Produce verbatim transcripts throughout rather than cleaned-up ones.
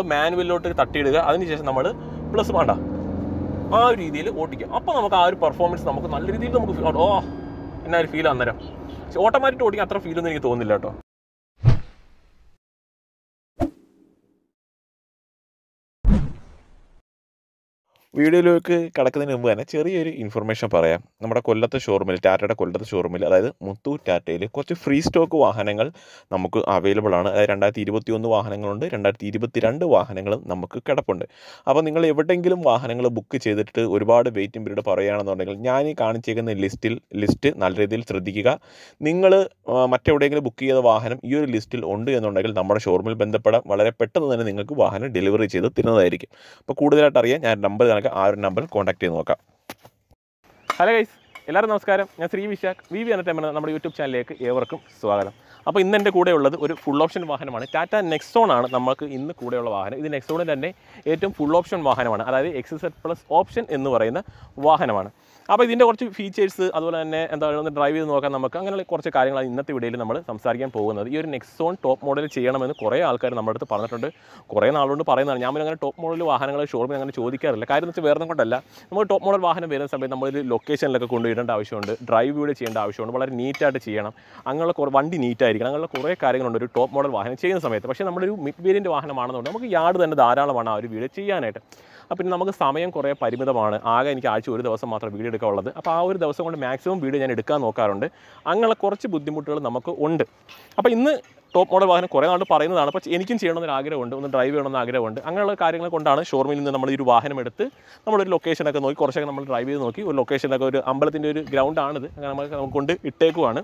മാനുവലിലോട്ട് തട്ടിയിടുക, അതിനുശേഷം നമ്മൾ പ്ലസ് വേണ്ട ആ ഒരു രീതിയിൽ ഓടിക്കുക. അപ്പോൾ നമുക്ക് ആ ഒരു പെർഫോമൻസ് നമുക്ക് നല്ല രീതിയിൽ നമുക്ക് ഓ എന്നാ ഒരു ഫീൽ അന്നേരം. പക്ഷേ ഓട്ടോമാറ്റിക് ഓടിക്കാൻ അത്ര ഫീലൊന്നും എനിക്ക് തോന്നുന്നില്ല കേട്ടോ. വീഡിയോയിലേക്ക് കടക്കുന്നതിന് മുമ്പ് തന്നെ ചെറിയൊരു ഇൻഫർമേഷൻ പറയാം. നമ്മുടെ കൊല്ലത്തെ ഷോറൂമിൽ, ടാറ്റയുടെ കൊല്ലത്തെ ഷോറൂമിൽ, അതായത് മുത്തൂറ്റ് ടാറ്റയിൽ കുറച്ച് ഫ്രീ സ്റ്റോക്ക് വാഹനങ്ങൾ നമുക്ക് അവൈലബിൾ ആണ്. അതായത് രണ്ടായിരത്തി ഇരുപത്തി ഒന്ന് വാഹനങ്ങളുണ്ട്, രണ്ടായിരത്തി ഇരുപത്തി രണ്ട് വാഹനങ്ങളും നമുക്ക് കിടപ്പുണ്ട്. അപ്പോൾ നിങ്ങൾ എവിടെയെങ്കിലും വാഹനങ്ങൾ ബുക്ക് ചെയ്തിട്ട് ഒരുപാട് വെയിറ്റിംഗ് പീരീഡ് പറയുകയാണെന്നുണ്ടെങ്കിൽ ഞാൻ ഈ കാണിച്ചേക്കുന്ന ലിസ്റ്റിൽ ലിസ്റ്റ് നല്ല രീതിയിൽ ശ്രദ്ധിക്കുക. നിങ്ങൾ മറ്റെവിടെയെങ്കിലും ബുക്ക് ചെയ്ത വാഹനം ഈ ഒരു ലിസ്റ്റിൽ ഉണ്ട് എന്നുണ്ടെങ്കിൽ നമ്മുടെ ഷോറൂമിൽ ബന്ധപ്പെടാം. വളരെ പെട്ടെന്ന് തന്നെ നിങ്ങൾക്ക് വാഹനം ഡെലിവറി ചെയ്ത് തരുന്നതായിരിക്കും. അപ്പോൾ കൂടുതലായിട്ട് അറിയാൻ ഞാൻ നമ്പർ ആ ഒരു നമ്പറിൽ കോൺടാക്ട് ചെയ്ത് നോക്കാം. ഹലോ ഗൈസ്, എല്ലാവരും നമസ്കാരം. ഞാൻ Sree Vishakh, V V entertainment നമ്മുടെ യൂട്യൂബ് ചാനലിലേക്ക് ഏവർക്കും സ്വാഗതം. അപ്പോൾ ഇന്ന് എൻ്റെ കൂടെ ഉള്ളത് ഒരു ഫുൾ ഓപ്ഷൻ വാഹനമാണ്. ടാറ്റ നെക്സോൺ ആണ് നമുക്ക് ഇന്ന് കൂടെയുള്ള വാഹനം. ഇത് നെക്സോണിൽ തന്നെ ഏറ്റവും ഫുൾ ഓപ്ഷൻ വാഹനമാണ്, അതായത് എക്സ് സെഡ് പ്ലസ് ഓപ്ഷൻ എന്ന് പറയുന്ന വാഹനമാണ്. അപ്പോൾ ഇതിൻ്റെ കുറച്ച് ഫീച്ചേഴ്സ്, അതുപോലെ തന്നെ എന്താ പറയുക, ഒന്ന് ഡ്രൈവ് ചെയ്ത് നോക്കാൻ നമുക്ക് അങ്ങനെയുള്ള കുറച്ച് കാര്യങ്ങളാണ് ഇന്നത്തെ വീഡിയോയിൽ നമ്മൾ സംസാരിക്കാൻ പോകുന്നത്. ഈ ഒരു നെക്സോൺ ടോപ്പ് മോഡൽ ചെയ്യണമെന്ന് കുറേ ആൾക്കാർ നമ്മുടെ അടുത്ത് പറഞ്ഞിട്ടുണ്ട്. കുറേ നാളുകൊണ്ട് പറയുന്നതാണ്. ഞാൻ അങ്ങനെ ടോപ്പ് മോഡൽ വാഹനങ്ങൾ ഷോറൂമിൽ അങ്ങനെ ചോദിക്കാറില്ല. കാര്യം എന്ന് വെച്ചാൽ വേറെ കൊണ്ടല്ല, നമ്മൾ ടോപ്പ് മോഡൽ വാഹനം വരുന്ന സമയത്ത് നമ്മളൊരു ലൊക്കേഷനിലൊക്കെ കൊണ്ടുപോയിടേണ്ട ആവശ്യമുണ്ട്, ഡ്രൈവ് വീഡിയോ ചെയ്യേണ്ട ആവശ്യമുണ്ട്, വളരെ നീറ്റായിട്ട് ചെയ്യണം, അങ്ങനെയുള്ള കുറേ വണ്ടി നീറ്റായിരിക്കണം, അങ്ങനെയുള്ള കുറേ കാര്യങ്ങളുണ്ട് ഒരു ടോപ്പ് മോഡൽ വാഹനം ചെയ്യുന്ന സമയത്ത്. പക്ഷേ നമ്മളൊരു മിഡ് വേരിയൻ്റ് വാഹനമാണെന്നുണ്ട് നമുക്ക് യാർഡ് തന്നെ ധാരാളമാണ് ആ ഒരു വീഡിയോ ചെയ്യാനായിട്ട്. അപ്പം പിന്നെ നമുക്ക് സമയം കുറേ പരിമിതമാണ്. ആകെ എനിക്ക് ആഴ്ച ഒരു ദിവസം മാത്രം വീഡിയോ എടുക്കാനുള്ളത്. അപ്പോൾ ആ ഒരു ദിവസം കൊണ്ട് മാക്സിമം വീഡിയോ ഞാൻ എടുക്കാൻ നോക്കാറുണ്ട്. അങ്ങനെയുള്ള കുറച്ച് ബുദ്ധിമുട്ടുകൾ നമുക്ക് ഉണ്ട്. അപ്പോൾ ഇന്ന് ടോപ്പ് മോഡൽ വാഹനം കുറേ നാൾ പറയുന്നതാണ്. അപ്പോൾ എനിക്കും ചെയ്യണമെന്നൊരു ആഗ്രഹമുണ്ട്, ഒന്ന് ഡ്രൈവ് ചെയ്യണമെന്ന് ആഗ്രഹമുണ്ട്. അങ്ങനെയുള്ള കാര്യങ്ങൾ കൊണ്ടാണ് ഷോറൂമിൽ നിന്ന് നമ്മൾ ഈ ഒരു വാഹനം എടുത്ത് നമ്മളൊരു ലൊക്കേഷനൊക്കെ നോക്കി കുറച്ചൊക്കെ നമ്മൾ ഡ്രൈവ് ചെയ്ത് നോക്കി. ഒരു ലൊക്കേഷനൊക്കെ ഒരു അമ്പലത്തിൻ്റെ ഒരു ഗ്രൗണ്ടാണിത്, അങ്ങനെ നമുക്ക് നമുക്ക് കൊണ്ട് ഇട്ടേക്കുവാണ്.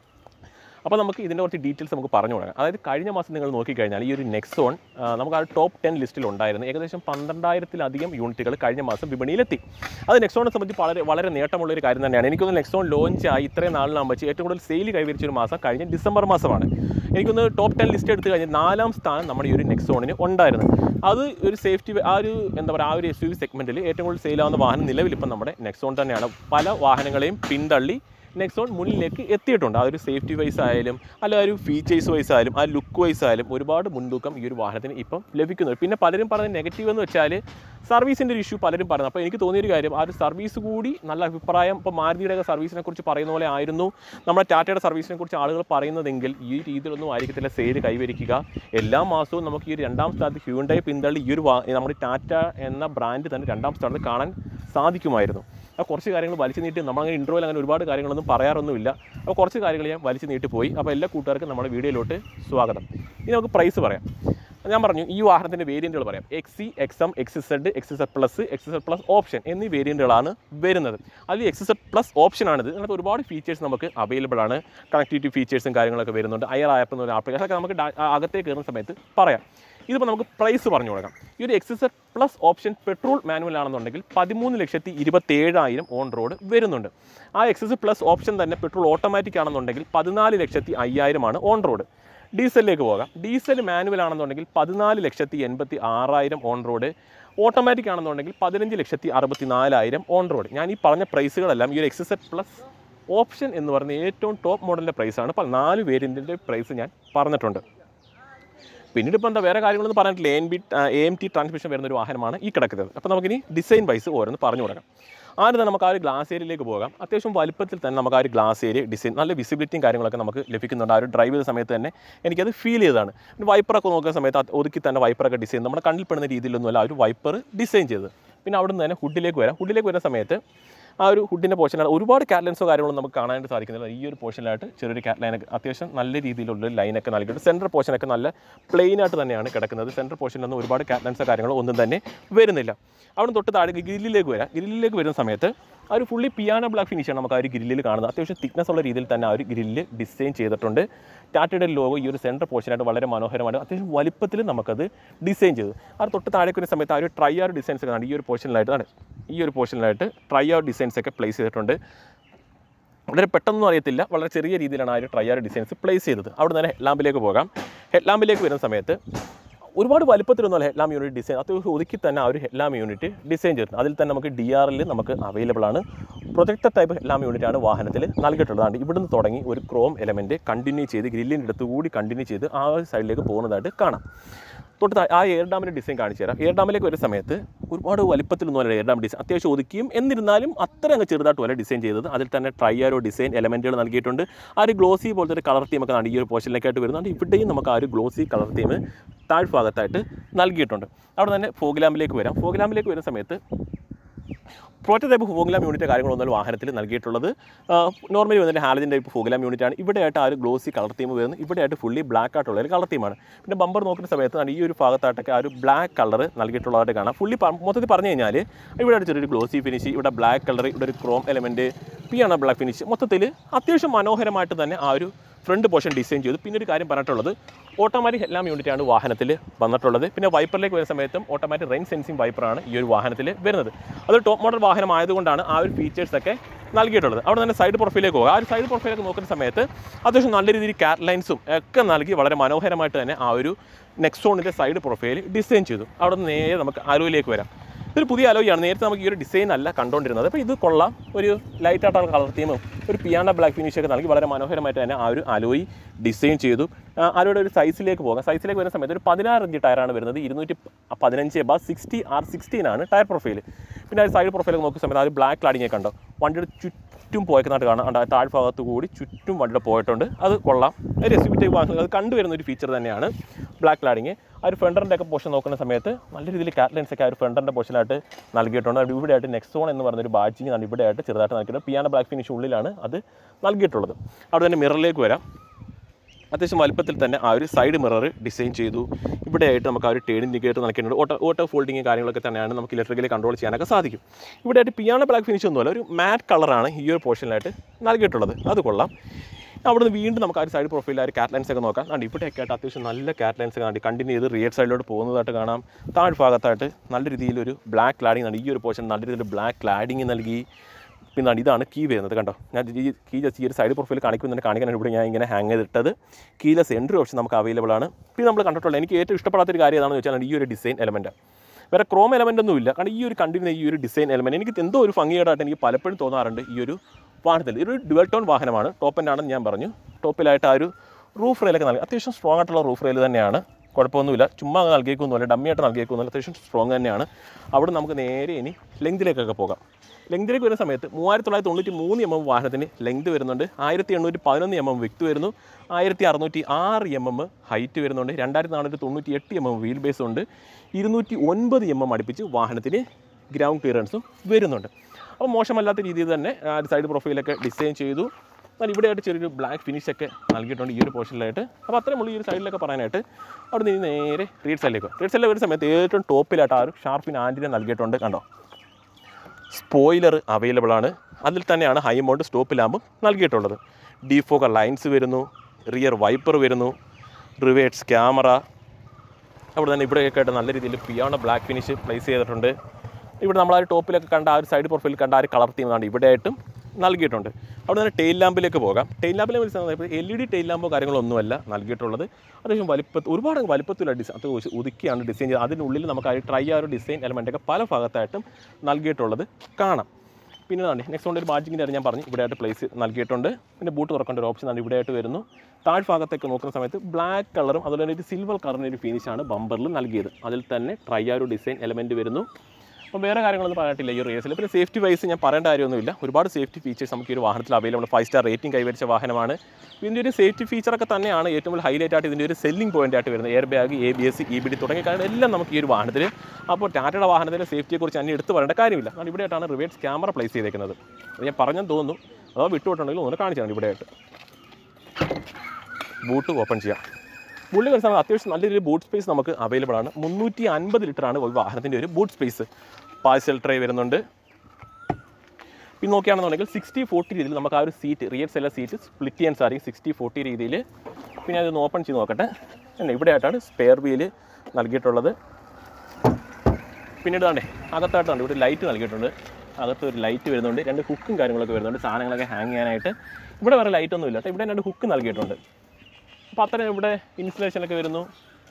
അപ്പോൾ നമുക്ക് ഇതിൻ്റെ കുറച്ച് ഡീറ്റെയിൽസ് നമുക്ക് പറഞ്ഞു തുടങ്ങാം. അതായത് കഴിഞ്ഞ മാസം നിങ്ങൾ നോക്കിക്കഴിഞ്ഞാൽ ഈ ഒരു നെക്സോൺ നമുക്ക് ആ ടോപ്പ് ടെൻ ലിസ്റ്റിൽ ഉണ്ടായിരുന്നു. ഏകദേശം പന്ത്രണ്ടായിരത്തിലധികം യൂണിറ്റുകൾ കഴിഞ്ഞ മാസം വിപണിയിലെത്തി. അത് നെക്സോണിനെ സംബന്ധിച്ച് വളരെ വളരെ നേട്ടമുള്ളൊരു കാര്യം തന്നെയാണ്. എനിക്കൊന്ന് നെക്സോൺ ലോഞ്ച് ആയി ഇത്രയും നാളിനാകുമ്പോൾ വെച്ച് ഏറ്റവും കൂടുതൽ സെയിൽ കൈവരിച്ചൊരു മാസം കഴിഞ്ഞ ഡിസംബർ മാസമാണ്. എനിക്കൊന്ന് ടോപ്പ് ടെൻ ലിസ്റ്റ് എടുത്ത് കഴിഞ്ഞാൽ നാലാം സ്ഥാനം നമ്മുടെ ഈ ഒരു നെക്സോണിന് ഉണ്ടായിരുന്നു. അത് ഒരു സേഫ്റ്റി ആ ഒരു എന്താ പറയുക ആ ഒരു എസ് യു വി സെഗ്മെൻറ്റിൽ ഏറ്റവും കൂടുതൽ സെയിലാവുന്ന വാഹനം നിലവിലിപ്പം നമ്മുടെ നെക്സോൺ തന്നെയാണ്. പല വാഹനങ്ങളെയും പിന്തള്ളി നെക്സോൺ മുന്നിലേക്ക് എത്തിയിട്ടുണ്ട്. ആ ഒരു സേഫ്റ്റി വൈസ് ആയാലും അല്ല ഒരു ഫീച്ചേഴ്സ് വൈസ് ആയാലും ആ ലുക്ക് വൈസ് ആയാലും ഒരുപാട് മുൻതൂക്കം ഈ ഒരു വാഹനത്തിന് ഇപ്പം ലഭിക്കുന്നു. പിന്നെ പലരും പറയുന്ന നെഗറ്റീവ് എന്ന് വെച്ചാൽ സർവീസിൻ്റെ ഒരു ഇഷ്യൂ പലരും പറയുന്നത്. അപ്പോൾ എനിക്ക് തോന്നിയൊരു കാര്യം ആ ഒരു സർവീസ് കൂടി നല്ല അഭിപ്രായം ഇപ്പോൾ മാരുതിയുടെ സർവീസിനെ കുറിച്ച് പറയുന്ന പോലെ ആയിരുന്നു നമ്മുടെ ടാറ്റയുടെ സർവീസിനെ കുറിച്ച് ആളുകൾ പറയുന്നതെങ്കിൽ ഈ രീതിയിലൊന്നും ആയിരിക്കത്തില്ല സെയിൽ കൈവരിക്കുക. എല്ലാ മാസവും നമുക്ക് ഈ രണ്ടാം സ്ഥാനത്ത് ഹ്യൂണ്ടായി പിന്തള്ളി ഈ ഒരു നമ്മുടെ ടാറ്റ എന്ന ബ്രാൻഡ് തന്നെ രണ്ടാം സ്ഥാനത്ത് കാണാൻ സാധിക്കുമായിരുന്നു. അപ്പോൾ കുറച്ച് കാര്യങ്ങൾ വലിച്ചു നീട്ടി നമ്മളങ്ങനെ ഇൻട്രോയിൽ അങ്ങനെ ഒരുപാട് കാര്യങ്ങളൊന്നും പറയാറൊന്നുമില്ല. അപ്പോൾ കുറച്ച് കാര്യങ്ങൾ ഞാൻ വലിച്ചു നീട്ടി പോയി. അപ്പോൾ എല്ലാ കൂട്ടുകാർക്കും നമ്മുടെ വീഡിയോയിലോട്ട് സ്വാഗതം. ഇനി നമുക്ക് പ്രൈസ് പറയാം. ഞാൻ പറഞ്ഞു ഈ വാഹനത്തിൻ്റെ വേരിയൻറ്റുകൾ പറയാം. XE, X M, X Z, X Z plus, X Z plus option എന്നീ വേരിയൻറ്റുകളാണ് വരുന്നത്. അതിൽ എക്സ് സെഡ് പ്ലസ് ഓപ്ഷനാണിത്. അതിനകത്ത് ഒരുപാട് ഫീച്ചേഴ്സ് നമുക്ക് അവൈലബിൾ ആണ്. കണക്ടിവിറ്റി ഫീച്ചേഴ്സും കാര്യങ്ങളൊക്കെ വരുന്നുണ്ട്. അയർ ആപ്പ് എന്നൊരു ആപ്ലിക്കേഷൻ അതൊക്കെ നമുക്ക് അകത്തേക്ക് കയറുന്ന സമയത്ത് പറയാം. ഇതിപ്പോൾ നമുക്ക് പ്രൈസ് പറഞ്ഞു കൊടുക്കാം. ഈ ഒരു X Z plus option petrol manual ആണെന്നുണ്ടെങ്കിൽ പതിമൂന്ന് ലക്ഷത്തി ഇരുപത്തേഴായിരം ഓൺ റോഡ് വരുന്നുണ്ട്. ആ എക്സ് സെഡ് പ്ലസ് ഓപ്ഷൻ തന്നെ പെട്രോൾ ഓട്ടോമാറ്റിക് ആണെന്നുണ്ടെങ്കിൽ പതിനാല് ലക്ഷത്തി അയ്യായിരമാണ് ഓൺ റോഡ്. ഡീസലിലേക്ക് പോകാം. ഡീസൽ മാനുവൽ ആണെന്നുണ്ടെങ്കിൽ പതിനാല് ലക്ഷത്തി എൺപത്തി ആറായിരം ഓൺ റോഡ്. ഓട്ടോമാറ്റിക് ആണെന്നുണ്ടെങ്കിൽ പതിനഞ്ച് ലക്ഷത്തി അറുപത്തി നാലായിരം ഓൺ റോഡ്. ഞാൻ ഈ പറഞ്ഞ പ്രൈസുകളെല്ലാം ഈ ഒരു എക്സ് സെഡ് പ്ലസ് ഓപ്ഷൻ എന്ന് പറയുന്ന ഏറ്റവും ടോപ്പ് മോഡലിൻ്റെ പ്രൈസാണ്. അപ്പോൾ നാല് വേരിയൻറ്റിൻ്റെ പ്രൈസ് ഞാൻ പറഞ്ഞിട്ടുണ്ട്. പിന്നീട് ഇപ്പോൾ എന്താ വേറെ കാര്യങ്ങളൊന്നും പറഞ്ഞിട്ടില്ല. N B A M T transmission വരുന്നൊരു വാഹനമാണ് ഈ കിടക്കുന്നത്. അപ്പോൾ നമുക്കിനി ഡിസൈൻ വൈസ് ഓരോന്ന് പറഞ്ഞു കൊടുക്കാം. ആദ്യം തന്നെ നമുക്ക് ആ ഒരു ഗ്ലാസ് ഏരിയയിലേക്ക് പോകാം. അത്യാവശ്യം വലുപ്പത്തിൽ തന്നെ നമുക്ക് ആ ഒരു ഗ്ലാസ് ഏരിയ ഡിസൈൻ നല്ല വിസിബിലിറ്റിയും കാര്യങ്ങളൊക്കെ നമുക്ക് ലഭിക്കുന്നുണ്ട്. ആ ഒരു ഡ്രൈവ് ചെയ്ത സമയത്ത് തന്നെ എനിക്കത് ഫീൽ ചെയ്തതാണ്. വൈപ്പറൊക്കെ നോക്കുന്ന സമയത്ത് ഒതുക്കി തന്നെ വൈപ്പറൊക്കെ ഡിസൈൻ നമ്മുടെ കണ്ണിൽ പെടുന്ന രീതിയിലൊന്നുമല്ല ആ ഒരു വൈപ്പർ ഡിസൈൻ ചെയ്തത്. പിന്നെ അവിടെ നിന്ന് തന്നെ ഹുഡിലേക്ക് വരാം. ഹുഡിലേക്ക് വരുന്ന സമയത്ത് ആ ഒരു ഹുഡിൻ്റെ പോർഷനാണ് ഒരുപാട് കാറ്റ്ലൈൻസോ കാര്യങ്ങളൊന്നും നമുക്ക് കാണാനായിട്ട് സാധിക്കുന്നില്ല. ഈ ഒരു പോർഷനിലായിട്ട് ചെറിയൊരു കാറ്റ്ലൈനൊക്കെ അത്യാവശ്യം നല്ല രീതിയിലുള്ള ലൈനൊക്കെ നൽകിയിട്ട് സെൻറ്റർ പോർഷനൊക്കെ നല്ല പ്ലെയിനായിട്ട് തന്നെയാണ് കിടക്കുന്നത്. സെൻറ്റർ പോർഷനിലൊന്നും ഒരുപാട് കാറ്റ്ലൈൻസോ കാര്യങ്ങളോ ഒന്നും തന്നെ വരുന്നില്ല. അവിടെ തൊട്ട് താഴെ ഗ്രില്ലിലേക്ക് വരാം. ഗ്രില്ലിലേക്ക് വരുന്ന സമയത്ത് ആ ഒരു ഫുള്ളി പിയാനോ ബ്ലാക്ക് ഫിനിഷാണ് നമുക്ക് ആ ഒരു ഗ്രില്ലിൽ കാണുന്നത്. അത്യാവശ്യം തിക്നെസ് ഉള്ള രീതിയിൽ തന്നെ ആ ഒരു ഗ്രില്ല് ഡിസൈൻ ചെയ്തിട്ടുണ്ട്. ടാറ്റയുടെ ലോഗോ ഈ ഒരു സെൻറ്റർ പോർഷനായിട്ട് വളരെ മനോഹരമാണ്. അത്യാവശ്യം വലുപ്പത്തിൽ നമുക്കത് ഡിസൈൻ ചെയ്തു. അത് തൊട്ട് താഴേക്ക് വരുന്ന സമയത്ത് ആ ഒരു ട്രൈ ആർ ഡിസൈൻസ് ഒക്കെ ഈ ഒരു പോർഷനിലായിട്ടാണ് ഈ ഒരു പോർഷനിലായിട്ട് ട്രൈ ആർ ഡിസൈൻസ് ഒക്കെ പ്ലേസ് ചെയ്തിട്ടുണ്ട്. വളരെ പെട്ടെന്നൊന്നും അറിയത്തില്ല, വളരെ ചെറിയ രീതിയിലാണ് ആ ഒരു ട്രൈ ആർ ഡിസൈൻസ് പ്ലേസ് ചെയ്തത്. അവിടെ നിന്ന് ഹെഡ് ലാമ്പിലേക്ക് പോകാം. ഹെഡ് ലാമ്പിലേക്ക് വരുന്ന സമയത്ത് ഒരുപാട് വലുപ്പത്തിലൊന്നും ഹെഡ് ലാമ്പ് യൂണിറ്റ് ഡിസൈൻ അത്യാവശ്യം ഒതുക്കി തന്നെ ആ ഒരു ഹെഡ് ലാമ്പ് യൂണിറ്റ് ഡിസൈൻ ചെയ്തിട്ടുണ്ട്. അതിൽ തന്നെ നമുക്ക് ഡി ആർ എൽ നമുക്ക് അവൈലബിൾ ആണ്. പ്രൊജക്ടർ ടൈപ്പ് ഹെഡ് ലാമ്പ് യൂണിറ്റാണ് വാഹനത്തിൽ നൽകിയിട്ടുള്ളതാണ്. ഇവിടുന്ന് തുടങ്ങി ഒരു ക്രോം എലമെൻറ്റ് കണ്ടിന്യൂ ചെയ്ത് ഗ്രില്ലിൻ്റെ അടുത്ത് കൂടി കണ്ടിന്യൂ ചെയ്ത് ആ ഒരു സൈഡിലേക്ക് പോകുന്നതായിട്ട് കാണാം. തൊട്ട് ആ എയർ ഡാമിൻ്റെ ഡിസൈൻ കാണിച്ചു തരാം. എയർ ഡാമിലേക്ക് വരുന്ന സമയത്ത് ഒരുപാട് വലിപ്പത്തിലൊന്നുമല്ല എയർ ഡാം ഡിസൈൻ, അത്യാവശ്യം ഒതുക്കിയും എന്നിരുന്നാലും അത്ര അങ്ങ് ചെറുതായിട്ട് വല്ല ഡിസൈൻ ചെയ്തത്. അതിൽ തന്നെ ട്രൈയാരോ ഡിസൈൻ എലമെൻറ്റുകൾ നൽകിയിട്ടുണ്ട്. ആ ഒരു ഗ്ലോസി പോലത്തെ ഒരു കളർ തീമൊക്കെ ഈ ഒരു പോർഷനിലേക്കായിട്ട് വരുന്നുണ്ട്. ഇവിടെയും നമുക്ക് ആ ഒരു ഗ്ലോസി കളർ തീം താഴ്ഭാഗത്തായിട്ട് നൽകിയിട്ടുണ്ട്. അവിടെ തന്നെ ഫോഗ് ലാമ്പിലേക്ക് വരാം. ഫോഗ് ലാമ്പിലേക്ക് വരുന്ന സമയത്ത് prototype fog lamp unit കാര്യങ്ങളൊന്നും വാഹനത്തിൽ നൽകിയിട്ടുള്ളത് നോർമലി വന്നിട്ട് ഹാലജൻ ടൈപ്പ് ഫോഗ് ലാമ്പ് യൂണിറ്റാണ്. ഇവിടെയായിട്ട് ആ ഒരു ഗ്ലോസി കളർ തീം വരുന്നത്, ഇവിടെയായിട്ട് ഫുള്ളി ബ്ലാക്ക് ആയിട്ടുള്ള ഒരു കളർ തീമാണ്. പിന്നെ ബമ്പർ നോക്കുന്ന സമയത്ത് ഈ ഒരു ഭാഗത്തായിട്ടൊക്കെ ആ ഒരു ബ്ലാക്ക് കളർ നൽകിയിട്ടുള്ളതായിട്ട് കാണാം. ഫുള്ളി മൊത്തത്തിൽ പറഞ്ഞു കഴിഞ്ഞാൽ ഇവിടെ ചെറിയൊരു ഗ്ലോസി ഫിനിഷ്, ഇവിടെ ബ്ലാക്ക് കളർ, ഇവിടെ ഒരു ക്രോം എലമെൻറ്റ്, പിയാണ് ബ്ലാക്ക് ഫിനിഷ്. മൊത്തത്തിൽ അത്യാവശ്യം മനോഹരമായിട്ട് തന്നെ ആ ഒരു ഫ്രണ്ട് പോർഷൻ ഡിസൈൻ ചെയ്തു. പിന്നെ ഒരു കാര്യം പറഞ്ഞിട്ടുള്ളത് ഓട്ടോമാറ്റിക് എല്ലാം യൂണിറ്റാണ് വാഹനത്തിൽ വന്നിട്ടുള്ളത്. പിന്നെ വൈപ്പറിലേക്ക് വരുന്ന സമയത്തും ഓട്ടോമാറ്റിക് റെയിൻ സെൻസിങ് വൈപ്പറാണ് ഈ ഒരു വാഹനത്തിൽ വരുന്നത്. അത് ടോപ്പ് മോഡൽ വാഹനം ആയതുകൊണ്ടാണ് ആ ഒരു ഫീച്ചേഴ്സൊക്കെ നൽകിയിട്ടുള്ളത്. അവിടെ തന്നെ സൈഡ് പ്രൊഫൈലേക്ക് പോകുക. ആ ഒരു സൈഡ് പ്രൊഫൈലേക്ക് നോക്കുന്ന സമയത്ത് അത്യാവശ്യം നല്ല രീതിയിൽ കാറ്റ് ലൈൻസും ഒക്കെ നൽകി വളരെ മനോഹരമായിട്ട് തന്നെ ആ ഒരു നെക്സോണിൻ്റെ സൈഡ് പ്രൊഫൈൽ ഡിസൈൻ ചെയ്തു. അവിടെ നിന്ന് നേരെ നമുക്ക് അലോയിലേക്ക് വരാം. ഇതൊരു പുതിയ അലോയാണ്. നേരത്തെ നമുക്ക് ഈ ഒരു ഡിസൈൻ അല്ല കണ്ടുകൊണ്ടിരുന്നത്. അപ്പോൾ ഇത് കൊള്ളാം. ഒരു ലൈറ്റ് ആയിട്ടുള്ള കളർ തീമും ഒരു പിയാനോ ബ്ലാക്ക് ഫിനിഷൊക്കെ നൽകി വളരെ മനോഹരമായിട്ട് തന്നെ ആ ഒരു അലോയി ഡിസൈൻ ചെയ്തു. അലോയുടെ ഒരു സൈസിലേക്ക് പോകാം. സൈസിലേക്ക് വരുന്ന സമയത്ത് ഒരു പതിനാറ് ഇഞ്ച് ടയറാണ് വരുന്നത്. ഇരുന്നൂറ്റി പതിനഞ്ച് ബാ സിക്സ്റ്റി ആർ സിക്സ്റ്റീൻ ആണ് ടയർ പ്രൊഫൈൽ. പിന്നെ ഒരു സൈഡ് പ്രൊഫൈലൊക്കെ നോക്കുന്ന സമയത്ത് ആ ഒരു ബ്ലാക്ക് ക്ലാഡിങ്ങൊക്കെ കണ്ടോ, വണ്ടിയുടെ ചുറ്റും പോയിക്കുന്നതായിട്ട് കാണാം. താഴ്ഭാഗത്ത് കൂടി ചുറ്റും വണ്ടിയുടെ പോയിട്ടുണ്ട്. അത് കൊള്ളാം. ഒരു എസ് യു വി ടൈപ്പ് വാഹനങ്ങൾ അത് കണ്ടുവരുന്ന ഒരു ഫീച്ചർ തന്നെയാണ് ബ്ലാക്ക് ക്ലാഡിങ്. ആ ഒരു ഫ്രണ്ടറിൻ്റെ ഒക്കെ പോർഷൻ നോക്കുന്ന സമയത്ത് നല്ല രീതിയിൽ കാറ്റ്ലൈൻസ് ഒക്കെ ആ ഒരു ഫ്രണ്ടറിൻ്റെ പോർഷനായിട്ട് നൽകിയിട്ടുണ്ട്. അത് ഇവിടെയായിട്ട് നെക്സോൺ എന്ന് പറഞ്ഞൊരു ബാഡ്ജിങ് ആണ് ഇവിടെയായിട്ട് ചെറുതായിട്ട് നൽകിയിട്ടുണ്ട്. പിയാനോ ബ്ലാക്ക് ഫിനിഷ് ഉള്ളിലാണ് അത് നൽകിയിട്ടുള്ളത്. അവിടെ തന്നെ മിററിലേക്ക് വരാം. അത്യാവശ്യം വലുപ്പത്തിൽ തന്നെ ആ ഒരു സൈഡ് മിറർ ഡിസൈൻ ചെയ്തു. ഇവിടെയായിട്ട് നമുക്ക് ആ ഒരു ടേൺ ഇൻഡിക്കേറ്റർ നൽകിയിട്ടുണ്ട്. ഓട്ടോ ഓട്ടോ ഫോൾഡിങ് കാര്യങ്ങളൊക്കെ തന്നെയാണ് നമുക്ക് ഇലക്ട്രിക്കലി കൺട്രോൾ ചെയ്യാനൊക്കെ സാധിക്കും. ഇവിടെയായിട്ട് പിയാനോ ബ്ലാക്ക് ഫിനിഷ് ഒന്നുമല്ല, ഒരു മാറ്റ് കളറാണ് ഈ ഒരു പോർഷനിലായിട്ട് നൽകിയിട്ടുള്ളത്. അത് കൊള്ളാം. അവിടെ നിന്ന് വീണ്ടും നമുക്ക് ആ ഒരു സൈഡ് പ്രൊഫൈലിൽ ആ ഒരു കാറ്റ് ലൈൻസ് ഒക്കെ നോക്കാം. അതുകൊണ്ട് ഇവിടെയൊക്കെ ആയിട്ട് അത്യാവശ്യം നല്ല കാറ്റ് ലൈൻസ് കാണാം. കണ്ടിന്യൂ ചെയ്ത് റിയർ സൈഡിലോട്ട് പോകുന്നതായിട്ട് കാണാം. താഴ്ഭാഗത്തായിട്ട് നല്ല രീതിയിലൊരു ബ്ലാക്ക് ക്ലാഡിങ് ആണ്. ഈ ഒരു പോർഷൻ നല്ല രീതിയിൽ ബ്ലാക്ക് ക്ലാഡിങ് നൽകി. പിന്നെ ഇതാണ് കീ വരുന്നത് കണ്ടോ. ഞാൻ ഈ കീ ജസ്റ്റ് ഈ ഒരു സൈഡ് പ്രൊഫൈൽ കാണിക്കുന്നുണ്ട് കാണിക്കാനാണ് ഇവിടെ ഞാൻ ഇങ്ങനെ ഹാങ് ചെയ്തിട്ടത്. കീലെസ് എൻട്രി ഓപ്ഷൻ നമുക്ക് അവൈലബിൾ ആണ്. പിന്നെ നമ്മൾ കണ്ടിട്ടുള്ളത് എനിക്ക് ഏറ്റവും ഇഷ്ടപ്പെടാത്തൊരു കാര്യം ഏതാണെന്ന് വെച്ചാൽ ഈ ഒരു ഡിസൈൻ എലമെൻറ്റ്. വേറെ ക്രോം എലമെൻ്റ് ഒന്നും ഇല്ല. കാരണം ഈ ഒരു കണ്ടിന്യൂ ഈ ഒരു ഡിസൈൻ എലമെൻറ്റ് എനിക്ക് എന്തോ ഒരു ഭംഗിയോടായിട്ട് എനിക്ക് പലപ്പോഴും തോന്നാറുണ്ട് ഈ ഒരു വാഹനത്തിൽ. ഒരു ഡുവൽ ടോൺ വാഹനമാണ്. ടോപ്പ് എൻഡ് ആണെന്ന് ഞാൻ പറഞ്ഞു. ടോപ്പിലായിട്ട് ആ ഒരു റൂഫ് റെയിലൊക്കെ നൽകി. അത്യാവശ്യം സ്ട്രോങ് ആയിട്ടുള്ള റൂഫ് റെയിൽ തന്നെയാണ്. കുഴപ്പമൊന്നുമില്ല. ചുമ്മാ നൽകിയേക്കൊന്നുമില്ല, ഡമ്മിയായിട്ട് നൽകിയേക്കൊന്നുമില്ല. അത്യാവശ്യം സ്ട്രോങ് തന്നെയാണ്. അവിടെ നമുക്ക് നേരെ ഇനി ലെങ്തിലേക്കൊക്കെ പോകാം. ലെങ്തിലേക്ക് വരുന്ന സമയത്ത് മൂവായിരത്തി തൊള്ളായിരത്തി തൊണ്ണൂറ്റി മൂന്ന് എം എം വാഹനത്തിന് ലെങ്ത് വരുന്നുണ്ട്. ആയിരത്തി എണ്ണൂറ്റി പതിനൊന്ന് എം എം വിക്ത് വരുന്നു. ആയിരത്തി അറുന്നൂറ്റി ആറ് എം എം ഹൈറ്റ് വരുന്നുണ്ട്. രണ്ടായിരത്തി നാനൂറ്റി തൊണ്ണൂറ്റി എട്ട് എം എം വീൽ ബേസ് ഉണ്ട്. ഇരുന്നൂറ്റി ഒൻപത് എം എം അടുപ്പിച്ച് വാഹനത്തിന് ഗ്രൗണ്ട് ക്ലിയറൻസും വരുന്നുണ്ട്. അപ്പോൾ മോശമല്ലാത്ത രീതിയിൽ തന്നെ സൈഡ് പ്രൊഫൈലൊക്കെ ഡിസൈൻ ചെയ്തു. എന്നാൽ ഇവിടെയായിട്ട് ചെറിയൊരു ബ്ലാക്ക് ഫിനിഷൊക്കെ നൽകിയിട്ടുണ്ട് ഈ ഒരു പോർഷനിലായിട്ട്. അപ്പോൾ അത്രയും ഉള്ളൂ ഈ ഒരു സൈഡിലൊക്കെ പറയാനായിട്ട്. അവിടെ നിന്ന് നേരെ റീഡ് സൈഡിലേക്ക് റീഡ് സൈഡിൽ വരുന്ന സമയത്ത് ഏറ്റവും ടോപ്പിലായിട്ട് ആ ഒരു ഷാർപ്പിൻ ആൻറ്റിനെ നൽകിയിട്ടുണ്ട്. കണ്ടോ, സ്പോയിലർ അവൈലബിൾ ആണ്. അതിൽ തന്നെയാണ് ഹൈ എമൗണ്ട് സ്റ്റോപ്പ് ലാമ്പും നൽകിയിട്ടുള്ളത്. ഡിഫോക്കർ ലൈൻസ് വരുന്നു, റിയർ വൈപ്പർ വരുന്നു, റിവേഴ്സ് ക്യാമറ. അവിടെ തന്നെ ഇവിടെയൊക്കെ ആയിട്ട് നല്ല രീതിയിൽ പിയാനോ ബ്ലാക്ക് ഫിനിഷ് പ്ലേസ് ചെയ്തിട്ടുണ്ട്. ഇവിടെ നമ്മൾ ആ ഒരു ടോപ്പിലൊക്കെ കണ്ട ആ ഒരു സൈഡ് പ്രൊഫൈൽ കണ്ട ആ ഒരു കളർ തീം ആണ് ഇവിടെയായിട്ടും നൽകിയിട്ടുണ്ട്. അവിടെ തന്നെ ടെയിൽ ലാമ്പിലേക്ക് പോകാം. ടെയിൽ ലാമ്പിലെ വിളിച്ചാൽ എൽ ഇ ഡി ടെയിൽ ലാമ്പോ കാര്യങ്ങളൊന്നുമല്ല നൽകിയിട്ടുള്ളത്. അത്യാവശ്യം വലിപ്പ ഒരുപാട് വലിപ്പത്തിലുള്ള ഡിസൈൻ അത് ഒതുക്കിയാണ് ഡിസൈൻ ചെയ്തത്. അതിനുള്ളിൽ നമുക്ക് ആ ട്രൈ ആ ഒരു ഡിസൈൻ എലമെൻറ്റൊക്കെ പല ഭാഗത്തായിട്ടും നൽകിയിട്ടുള്ളത് കാണാം. പിന്നെ ആണ് നെക്സ്റ്റ് ഒരു ബാഡ്ജിങ്ങിൻ്റെ ഞാൻ പറഞ്ഞു ഇവിടെയായിട്ട് പ്ലേസ് നൽകിയിട്ടുണ്ട്. പിന്നെ ബൂട്ട് തുറക്കേണ്ട ഒരു ഓപ്ഷൻ ആണ് ഇവിടെയായിട്ട് വരുന്നു. താഴ്ഭാഗത്തേക്ക് നോക്കുന്ന സമയത്ത് ബ്ലാക്ക് കളറും അതുപോലെ തന്നെ ഒരു സിൽവർ കളറിൻ്റെ ഒരു ഫിനിഷാണ് ബമ്പറിൽ നൽകിയത്. അതിൽ തന്നെ ട്രൈ ആ ഒരു ഡിസൈൻ എലമെൻറ്റ് വരുന്നു. അപ്പോൾ വേറെ കാര്യങ്ങളൊന്നും പറഞ്ഞിട്ടില്ല ഈ റേസിൽ. പിന്നെ സേഫ്റ്റി വൈസ് ഞാൻ പറയേണ്ട കാര്യമൊന്നുമില്ല. ഒരുപാട് സേഫ്റ്റി ഫീച്ചേഴ്സ് നമുക്ക് ഈ ഒരു വാഹനത്തിൽ അവൈലബിൾ. ഫൈവ് സ്റ്റാർ റേറ്റിംഗ് കൈവരിച്ച വാഹനമാണ്. ഇതിൻ്റെ ഒരു സേഫ്റ്റി ഫീച്ചറൊക്കെ തന്നെയാണ് ഏറ്റവും കൂടുതൽ ഹൈലൈറ്റ് ആയിട്ട് ഇതിൻ്റെ ഒരു സെല്ലിംഗ് പോയിൻ്റ് ആയിട്ട് വരുന്നത്. Airbag, A B S, E B D തുടങ്ങിയ കാര്യങ്ങൾ എല്ലാം നമുക്ക് ഈ ഒരു വാഹനത്തിൽ. അപ്പോൾ ടാറ്റയുടെ വാഹനത്തിൻ്റെ സേഫ്റ്റിയെക്കുറിച്ച് തന്നെ എടുത്ത് പറയേണ്ട കാര്യമില്ല. കാരണം ഇവിടെയായിട്ടാണ് റിവേഴ്സ് ക്യാമറ പ്ലേസ് ചെയ്തേക്കുന്നത്. അത് ഞാൻ പറഞ്ഞെന്ന് തോന്നുന്നു. അതോ വിട്ടുപോയിട്ടുണ്ടെങ്കിൽ ഒന്ന് കാണിച്ചാണ് ഇവിടെയായിട്ട്. ബൂട്ട് ഓപ്പൺ ചെയ്യാം. ബുള്ളി വരുന്ന അത്യാവശ്യം നല്ല രീതിയിൽ ബൂട്ട് സ്പേസ് നമുക്ക് അവൈലബിൾ ആണ്. മുന്നൂറ്റി അൻപത് ലിറ്ററാണ് വാഹനത്തിൻ്റെ ഒരു ബൂട്ട് സ്പേസ്. പാഴ്സൽ ട്രേ വരുന്നുണ്ട്. പിന്നെ നോക്കുകയാണെന്നുണ്ടെങ്കിൽ സിക്സ്റ്റി ഫോർട്ടി രീതിയിൽ നമുക്ക് ആ ഒരു സീറ്റ് റിയർ സെല്ല സീറ്റ് സ്പ്ലിറ്റ് ചെയ്യാൻ സാധിക്കും. സിക്സ്റ്റി ഫോർട്ടി രീതിയിൽ. പിന്നെ അതൊന്ന് ഓപ്പൺ ചെയ്ത് നോക്കട്ടെ. പിന്നെ ഇവിടെയായിട്ടാണ് സ്പെയർ വീല് നൽകിയിട്ടുള്ളത്. പിന്നീട് താണ്ടേ അകത്തായിട്ടാണ് ഇവിടെ ലൈറ്റ് നൽകിയിട്ടുണ്ട്. അകത്ത് ഒരു ലൈറ്റ് വരുന്നുണ്ട്. രണ്ട് ഹുക്കും കാര്യങ്ങളൊക്കെ വരുന്നുണ്ട് സാധനങ്ങളൊക്കെ ഹാങ് ചെയ്യാനായിട്ട്. ഇവിടെ വേറെ ലൈറ്റൊന്നും ഇല്ല. ഇവിടെ രണ്ട് ഹുക്ക് നൽകിയിട്ടുണ്ട്. അപ്പോൾ അത്രയും ഇവിടെ ഇൻസുലേഷനൊക്കെ വരുന്നു.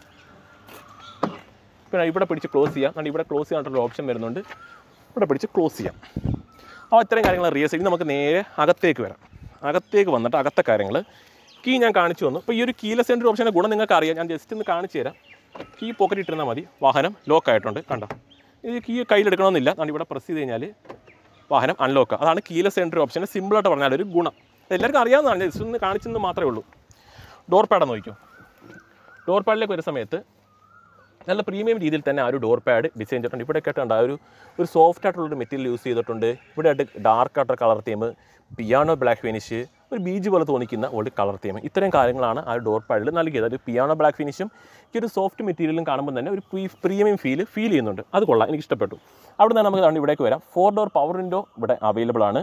പിന്നെ ഇവിടെ പിടിച്ച് ക്ലോസ് ചെയ്യാം. കാരണം ഇവിടെ ക്ലോസ് ചെയ്യാനായിട്ടുള്ള ഓപ്ഷൻ വരുന്നുണ്ട്. ഇവിടെ പിടിച്ച് ക്ലോസ് ചെയ്യാം. അപ്പോൾ ഇത്രയും കാര്യങ്ങൾ റിയർ സൈഡിൽ നമുക്ക് നേരെ അകത്തേക്ക് വരാം. അകത്തേക്ക് വന്നിട്ട് അകത്തെ കാര്യങ്ങൾ കീ ഞാൻ കാണിച്ചു തന്നു. അപ്പോൾ ഈ ഒരു കീലെസ് എൻട്രി ഓപ്ഷൻ്റെ ഗുണം നിങ്ങൾക്ക് അറിയാം. ഞാൻ ജസ്റ്റ് ഒന്ന് കാണിച്ചു തരാം. കീ പോക്കറ്റ് ഇട്ടിരുന്നാൽ മതി, വാഹനം ലോക്ക് ആയിട്ടുണ്ട്. കണ്ടോ, ഇത് കീ കയ്യിലെടുക്കണമെന്നില്ല. അതുകൊണ്ട് ഇവിടെ പ്രസ് ചെയ്ത് കഴിഞ്ഞാൽ വാഹനം അൺലോക്ക്. അതാണ് കീലെസ് എൻട്രി ഓപ്ഷൻ. സിമ്പിളായിട്ട് പറഞ്ഞാൽ ഒരു ഗുണം. എല്ലാവർക്കും അറിയാവുന്നതാണ്, ജസ്റ്റ് ഒന്ന് കാണിച്ചെന്ന് മാത്രമേ ഉള്ളൂ. ഡോർ പാഡ് നോക്കിയോ. ഡോർ പാഡിലേക്ക് വരുന്ന സമയത്ത് നല്ല പ്രീമിയം രീതിയിൽ തന്നെ ആ ഒരു ഡോർ പാഡ് ഡിസൈൻ ചെയ്തിട്ടുണ്ട്. ഇവിടെ കേട്ടുണ്ട് ആ ഒരു ഒരു സോഫ്റ്റ് ആയിട്ടുള്ളൊരു മെറ്റീരിയൽ യൂസ് ചെയ്തിട്ടുണ്ട്. ഇവിടെ ആയിട്ട് ഡാർക്ക് ആയിട്ടുള്ള colour theme, piano black finish, ഒരു ബീജ് പോലെ തോന്നിക്കുന്ന ഒരു കളർ തീം, ഇത്രയും കാര്യങ്ങളാണ് ആ ഒരു ഡോർ പാഡിൽ നൽകിയത്. ഒരു പിയാനോ ബ്ലാക്ക് ഫിനിഷും ഈ ഒരു സോഫ്റ്റ് മെറ്റീരിയലും കാണുമ്പോൾ തന്നെ ഒരു പ്രീമിയം ഫീൽ ഫീൽ ചെയ്യുന്നുണ്ട്. അത് കൊള്ളാം, എനിക്ക് ഇഷ്ടപ്പെട്ടു. അവിടെ നിന്ന് നമുക്ക് കാണും ഇവിടേക്ക് വരാം. ഫോർ ഡോർ പവർ വിൻഡോ ഇവിടെ അവൈലബിൾ ആണ്.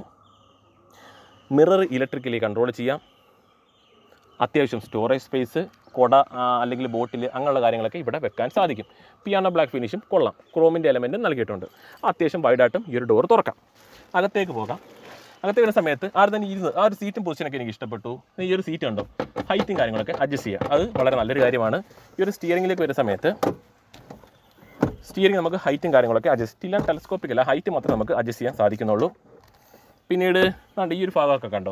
മിറർ ഇലക്ട്രിക്കലി കൺട്രോൾ ചെയ്യാം. അത്യാവശ്യം സ്റ്റോറേജ് സ്പേസ്, കൊട അല്ലെങ്കിൽ ബോട്ടിൽ അങ്ങനെയുള്ള കാര്യങ്ങളൊക്കെ ഇവിടെ വെക്കാൻ സാധിക്കും. പിയാനോ ബ്ലാക്ക് ഫിനിഷും കൊള്ളാം. ക്രോമിൻ്റെ എലമെൻറ്റും നൽകിയിട്ടുണ്ട്. അത്യാവശ്യം വൈഡായിട്ടും ഈ ഒരു ഡോർ തുറക്കാം. അകത്തേക്ക് പോകാം. അകത്ത് വരുന്ന സമയത്ത് ആരും തന്നെ ഇരുന്ന് ആ ഒരു സീറ്റും പൊസിഷനൊക്കെ എനിക്ക് ഇഷ്ടപ്പെട്ടു. ഈ ഒരു സീറ്റ് കണ്ടോ, ഹൈറ്റും കാര്യങ്ങളൊക്കെ അഡ്ജസ്റ്റ് ചെയ്യുക, അത് വളരെ നല്ലൊരു കാര്യമാണ്. ഈ ഒരു സ്റ്റിയറിംഗിലേക്ക് വരുന്ന സമയത്ത് സ്റ്റിയറിംഗ് നമുക്ക് ഹൈറ്റും കാര്യങ്ങളൊക്കെ അഡ്ജസ്റ്റ് ചെയ്യാൻ, ടെലസ്കോപ്പിക് അല്ല, ഹൈറ്റ് മാത്രമേ നമുക്ക് അഡ്ജസ്റ്റ് ചെയ്യാൻ സാധിക്കുന്നുള്ളൂ. പിന്നീട് ഈ ഒരു ഭാഗമൊക്കെ കണ്ടോ,